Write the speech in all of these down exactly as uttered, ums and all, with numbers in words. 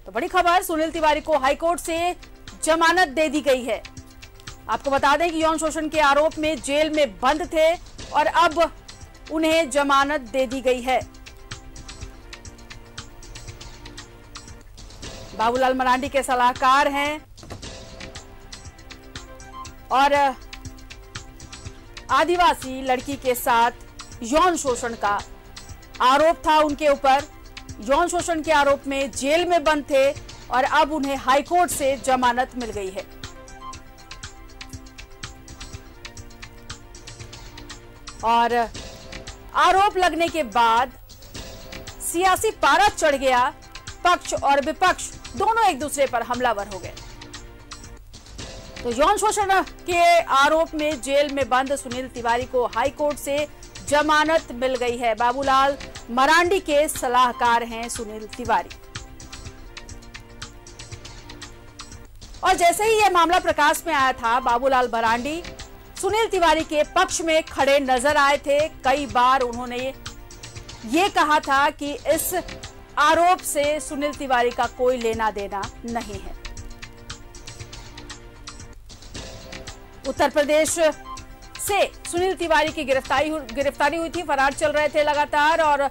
तो बड़ी खबर, सुनील तिवारी को हाईकोर्ट से जमानत दे दी गई है। आपको बता दें कि यौन शोषण के आरोप में जेल में बंद थे और अब उन्हें जमानत दे दी गई है। बाबूलाल मरांडी के सलाहकार हैं और आदिवासी लड़की के साथ यौन शोषण का आरोप था उनके ऊपर। यौन शोषण के आरोप में जेल में बंद थे और अब उन्हें हाईकोर्ट से जमानत मिल गई है। और आरोप लगने के बाद सियासी पारा चढ़ गया। पक्ष और विपक्ष दोनों एक दूसरे पर हमलावर हो गए। तो यौन शोषण के आरोप में जेल में बंद सुनील तिवारी को हाईकोर्ट से जमानत मिल गई है। बाबूलाल मरांडी के सलाहकार हैं सुनील तिवारी। और जैसे ही यह मामला प्रकाश में आया था, बाबूलाल मरांडी सुनील तिवारी के पक्ष में खड़े नजर आए थे। कई बार उन्होंने ये कहा था कि इस आरोप से सुनील तिवारी का कोई लेना देना नहीं है। उत्तर प्रदेश से सुनील तिवारी की गिरफ्तारी गिरफ्तारी हुई थी, फरार चल रहे थे लगातार और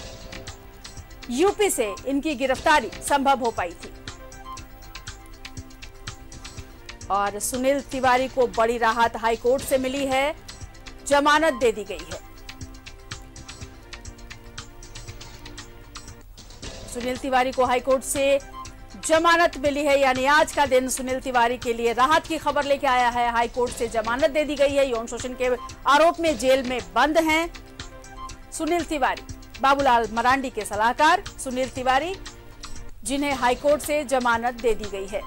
यूपी से इनकी गिरफ्तारी संभव हो पाई थी। और सुनील तिवारी को बड़ी राहत हाईकोर्ट से मिली है, जमानत दे दी गई है। सुनील तिवारी को हाईकोर्ट से जमानत मिली है, यानी आज का दिन सुनील तिवारी के लिए राहत की खबर लेके आया है। हाईकोर्ट से जमानत दे दी गई है। यौन शोषण के आरोप में जेल में बंद हैं सुनील तिवारी। बाबूलाल मरांडी के सलाहकार सुनील तिवारी, जिन्हें हाईकोर्ट से जमानत दे दी गई है।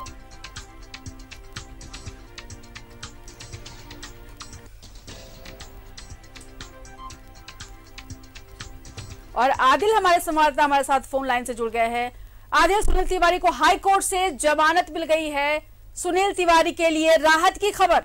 और आदिल हमारे संवाददाता हमारे साथ फोन लाइन से जुड़ गए हैं। आदिल, सुनील तिवारी को हाईकोर्ट से जमानत मिल गई है, सुनील तिवारी के लिए राहत की खबर।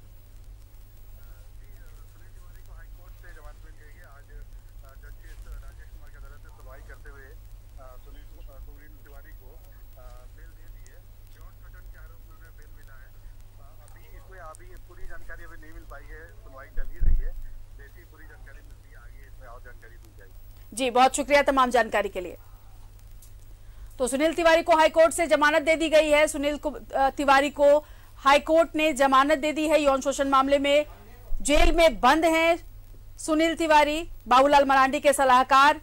पूरी जानकारी अभी नहीं मिल पाई है, सुनवाई चल ही रही है। जैसी ही पूरी जानकारी मिलती है आगे इसमें और जानकारी दी जाएगी। जी, बहुत शुक्रिया तमाम जानकारी के लिए। तो सुनील तिवारी को हाईकोर्ट से जमानत दे दी गई है। सुनील को तिवारी को हाईकोर्ट ने जमानत दे दी है। यौन शोषण मामले में जेल में बंद हैं सुनील तिवारी, बाबूलाल मरांडी के सलाहकार।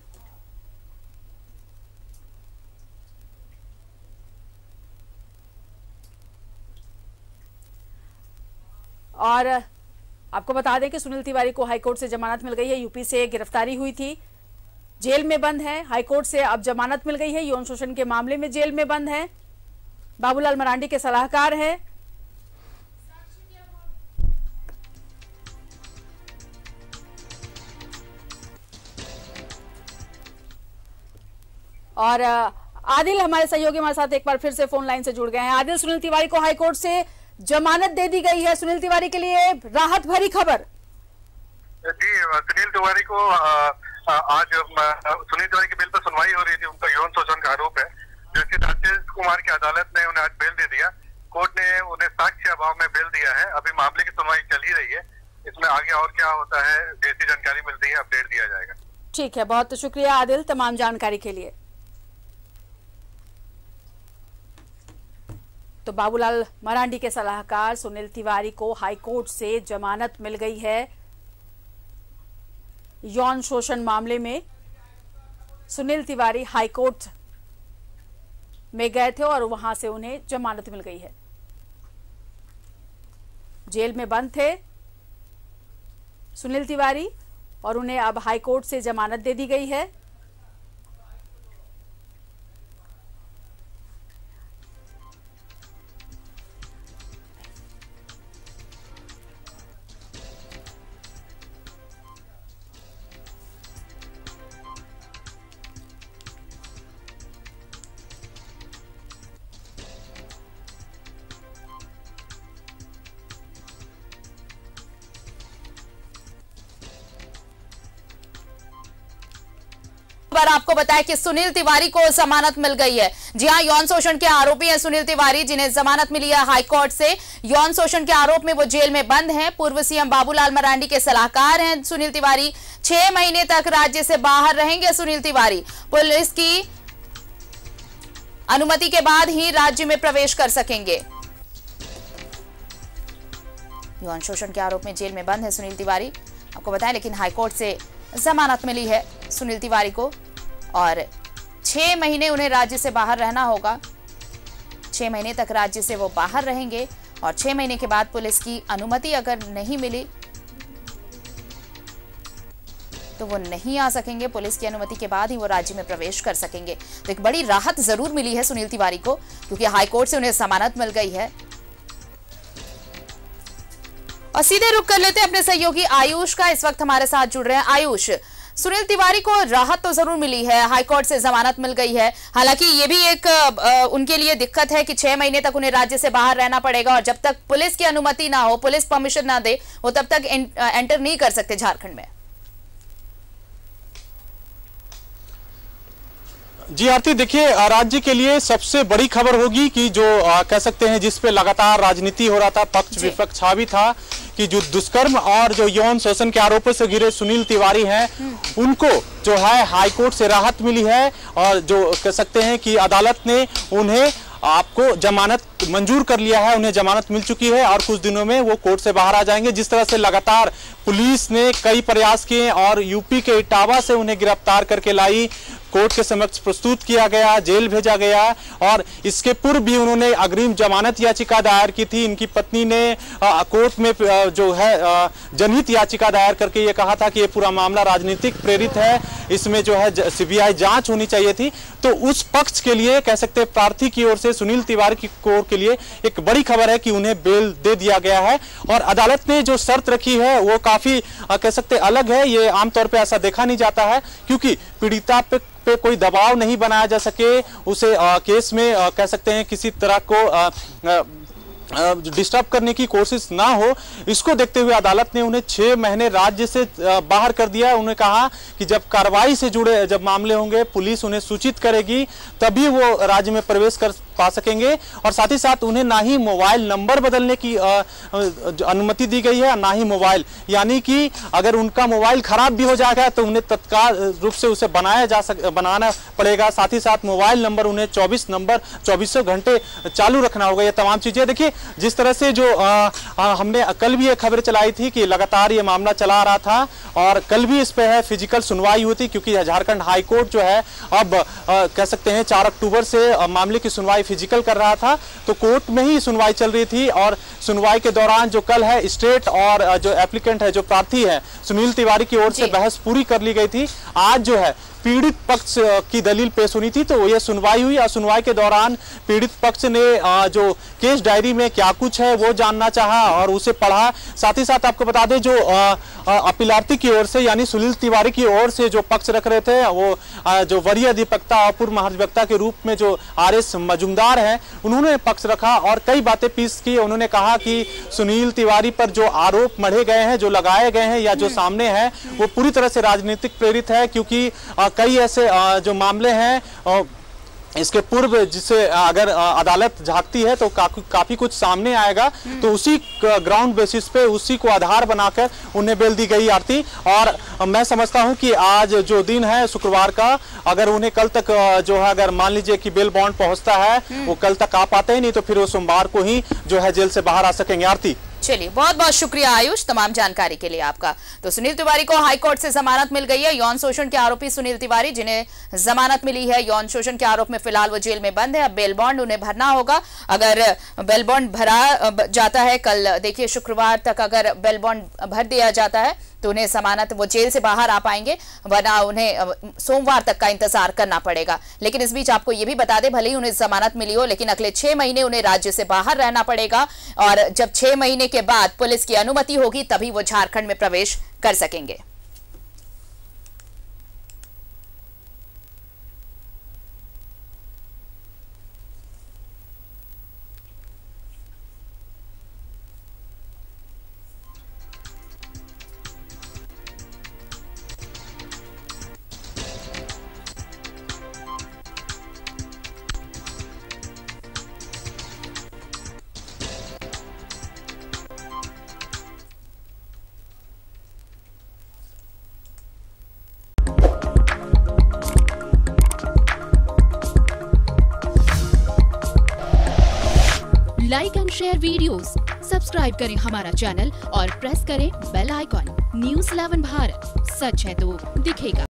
और आपको बता दें कि सुनील तिवारी को हाईकोर्ट से जमानत मिल गई है। यूपी से गिरफ्तारी हुई थी, जेल में बंद है। हाईकोर्ट से अब जमानत मिल गई है। यौन शोषण के मामले में जेल में बंद है। बाबूलाल मरांडी के सलाहकार हैं। और आदिल हमारे सहयोगी हमारे साथ एक बार फिर से फोन लाइन से जुड़ गए हैं। आदिल, सुनील तिवारी को हाईकोर्ट से जमानत दे दी गई है, सुनील तिवारी के लिए राहत भरी खबर। जी, सुनील तिवारी को आ, आज सुनील तिवारी की बेल पर सुनवाई हो रही थी। उनका यौन शोषण का आरोप है। जस्टिस राजेश कुमार की अदालत ने उन्हें आज बेल दे दिया। कोर्ट ने उन्हें साक्ष्य अभाव में बेल दिया है। अभी मामले की सुनवाई चल ही रही है। इसमें आगे और क्या होता है, जैसी जानकारी मिलती है अपडेट दिया जाएगा। ठीक है, बहुत शुक्रिया आदिल तमाम जानकारी के लिए। तो बाबूलाल मरांडी के सलाहकार सुनील तिवारी को हाईकोर्ट से जमानत मिल गई है। यौन शोषण मामले में सुनील तिवारी हाईकोर्ट में गए थे और वहां से उन्हें जमानत मिल गई है। जेल में बंद थे सुनील तिवारी और उन्हें अब हाईकोर्ट से जमानत दे दी गई है। खबर आपको बताया कि सुनील तिवारी को जमानत मिल गई है। जी हां, यौन शोषण के आरोपी हैं सुनील तिवारी, जिन्हें जमानत मिली है हाईकोर्ट से। यौन शोषण के आरोप में वो जेल में बंद हैं। पूर्व सीएम बाबूलाल मरांडी के सलाहकार हैं सुनील तिवारी। छह महीने तक राज्य से बाहर रहेंगे सुनील तिवारी। पुलिस की अनुमति के बाद ही राज्य में प्रवेश कर सकेंगे। यौन शोषण के आरोप में जेल में बंद है सुनील तिवारी, आपको बताएं, लेकिन हाईकोर्ट से जमानत मिली है सुनील तिवारी को और छह महीने उन्हें राज्य से बाहर रहना होगा। छह महीने तक राज्य से वो बाहर रहेंगे और छह महीने के बाद पुलिस की अनुमति अगर नहीं मिली तो वो नहीं आ सकेंगे। पुलिस की अनुमति के बाद ही वो राज्य में प्रवेश कर सकेंगे। तो एक बड़ी राहत जरूर मिली है सुनील तिवारी को, क्योंकि हाईकोर्ट से उन्हें जमानत मिल गई है। और सीधे रुक कर लेते हैं अपने सहयोगी आयुष का, इस वक्त हमारे साथ जुड़ रहे हैं। आयुष, सुनील तिवारी को राहत तो जरूर मिली है, हाईकोर्ट से जमानत मिल गई है। हालांकि ये भी एक आ, उनके लिए दिक्कत है कि छह महीने तक उन्हें राज्य से बाहर रहना पड़ेगा और जब तक पुलिस की अनुमति ना हो, पुलिस परमिशन ना दे, वो तब तक एं, एंटर नहीं कर सकते झारखंड में। जी आरती, देखिए राज्य के लिए सबसे बड़ी खबर होगी कि जो आ, कह सकते हैं जिस पे लगातार राजनीति हो रहा था, पक्ष विपक्ष हावी था कि जो दुष्कर्म और जो यौन शोषण के आरोपों से घिरे सुनील तिवारी हैं, उनको जो है हाईकोर्ट से राहत मिली है और जो कह सकते हैं कि अदालत ने उन्हें आपको जमानत मंजूर कर लिया है, उन्हें जमानत मिल चुकी है और कुछ दिनों में वो कोर्ट से बाहर आ जाएंगे। जिस तरह से लगातार पुलिस ने कई प्रयास किए और यूपी के इटावा से उन्हें गिरफ्तार करके लाई, कोर्ट के समक्ष प्रस्तुत किया गया, जेल भेजा गया और इसके पूर्व भी उन्होंने अग्रिम जमानत याचिका दायर की थी। इनकी पत्नी ने आ, कोर्ट में आ, जो है आ, जनहित याचिका दायर करके ये कहा था कि ये पूरा मामला राजनीतिक प्रेरित है, इसमें जो है सीबीआई जांच होनी चाहिए थी। तो उस पक्ष के लिए कह सकते हैं प्रार्थी की ओर से सुनील तिवारी की कोर के लिए एक बड़ी खबर है कि उन्हें बेल दे दिया गया है और अदालत ने जो शर्त रखी है वो काफी कह सकते अलग है। ये आमतौर पर ऐसा देखा नहीं जाता है, क्योंकि पीड़िता पे पे कोई दबाव नहीं बनाया जा सके, उसे आ, केस में आ, कह सकते हैं किसी तरह को आ, आ, डिस्टर्ब करने की कोशिश ना हो। इसको देखते हुए अदालत ने उन्हें छह महीने राज्य से बाहर कर दिया। उन्होंने कहा कि जब कार्रवाई से जुड़े जब मामले होंगे, पुलिस उन्हें सूचित करेगी, तभी वो राज्य में प्रवेश कर पा सकेंगे और साथ ही साथ उन्हें ना ही मोबाइल नंबर बदलने की अनुमति दी गई है, ना ही मोबाइल, यानी कि अगर उनका मोबाइल खराब भी हो जाएगा तो उन्हें तत्काल रूप से उसे बनाया जा सक बनाना पड़ेगा। साथ ही साथ मोबाइल नंबर उन्हें चौबीस नंबर चौबीसों घंटे चालू रखना होगा। ये तमाम चीजें देखिए, जिस तरह से जो आ, आ, हमने कल भी ये खबर चलाई थी कि लगातार ये मामला चला रहा था और कल भी इस पे है फिजिकल सुनवाई हुई थी, क्योंकि झारखंड हाईकोर्ट जो है अब आ, कह सकते हैं चार अक्टूबर से आ, मामले की सुनवाई फिजिकल कर रहा था, तो कोर्ट में ही सुनवाई चल रही थी और सुनवाई के दौरान जो कल है स्टेट और जो एप्लीकेंट है, जो प्रार्थी है सुनील तिवारी की ओर से बहस पूरी कर ली गई थी। आज जो है पीड़ित पक्ष की दलील पेश होनी थी, तो ये सुनवाई हुई और सुनवाई के दौरान पीड़ित पक्ष ने जो केस डायरी में क्या कुछ है वो जानना चाहा और उसे पढ़ा। साथ ही साथ आपको बता दें, जो अपीलार्थी की ओर से यानी सुनील तिवारी की ओर से जो पक्ष रख रहे थे, वो जो वरीय अधिवक्ता और पूर्व महाधिवक्ता के रूप में जो आर एस मजुमदार हैं, उन्होंने पक्ष रखा और कई बातें पेश की। उन्होंने कहा कि सुनील तिवारी पर जो आरोप मढ़े गए हैं, जो लगाए गए हैं या जो सामने है, वो पूरी तरह से राजनीतिक प्रेरित है, क्योंकि कई ऐसे जो मामले हैं इसके पूर्व जिसे अगर अदालत झांकती है तो काफी काफी कुछ सामने आएगा, तो उसी ग्राउंड बेसिस पे उसी को आधार बनाकर उन्हें बेल दी गई आरती। और मैं समझता हूं कि आज जो दिन है शुक्रवार का, अगर उन्हें कल तक जो है अगर मान लीजिए कि बेल बॉन्ड पहुंचता है, वो कल तक आ पाते ही नहीं, तो फिर वो सोमवार को ही जो है जेल से बाहर आ सकेंगे। आरती, चलिए, बहुत बहुत शुक्रिया आयुष तमाम जानकारी के लिए आपका। तो सुनील तिवारी को हाईकोर्ट से जमानत मिल गई है। यौन शोषण के आरोपी सुनील तिवारी, जिन्हें जमानत मिली है यौन शोषण के आरोप में, फिलहाल वो जेल में बंद है। अब बेल बॉन्ड उन्हें भरना होगा। अगर बेल बॉन्ड भरा जाता है, कल देखिए शुक्रवार तक अगर बेल बॉन्ड भर दिया जाता है तो उन्हें जमानत, वो जेल से बाहर आ पाएंगे, वरना उन्हें सोमवार तक का इंतजार करना पड़ेगा। लेकिन इस बीच आपको ये भी बता दें, भले ही उन्हें जमानत मिली हो, लेकिन अगले छह महीने उन्हें राज्य से बाहर रहना पड़ेगा और जब छह महीने के बाद पुलिस की अनुमति होगी तभी वो झारखंड में प्रवेश कर सकेंगे। Like and share videos, subscribe करें हमारा चैनल और प्रेस करें bell icon. News eleven Bharat, सच है तो दिखेगा।